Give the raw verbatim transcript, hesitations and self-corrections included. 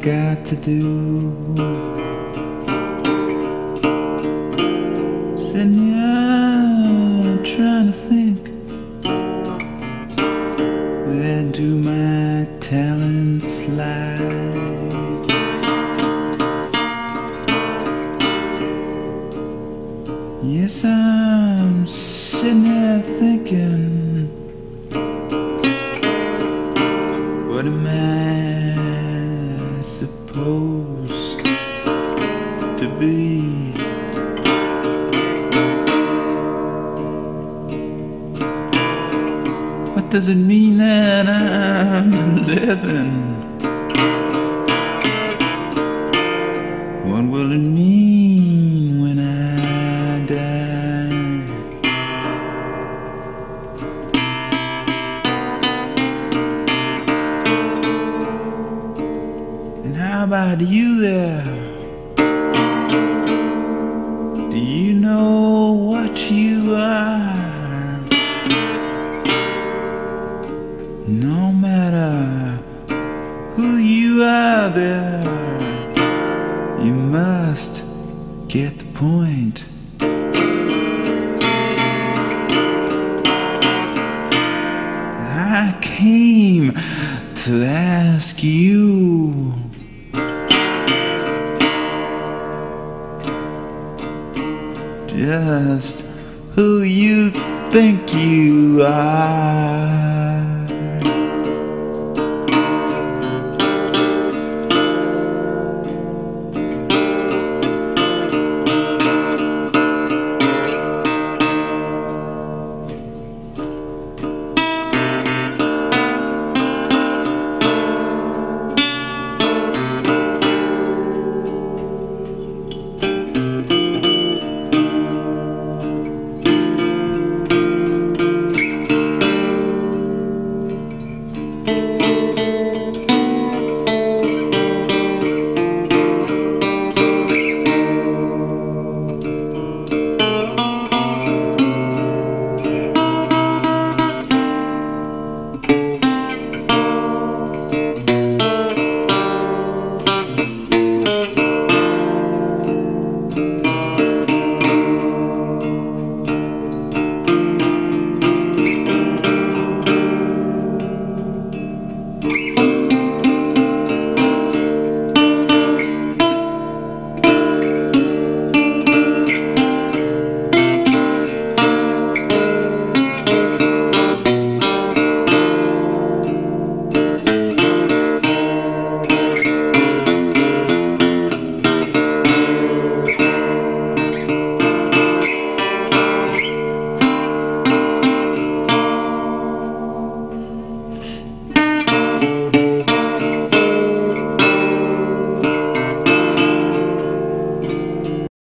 got to do. Sitting here trying to think, where do my talents lie? Yes, I'm sitting here thinking, what am I supposed to be? What does it mean that I'm living? What will it mean when I die? And how about you there? Do you know what you are? No matter who you are there, you must get the point. I came to ask you, just who you think you are.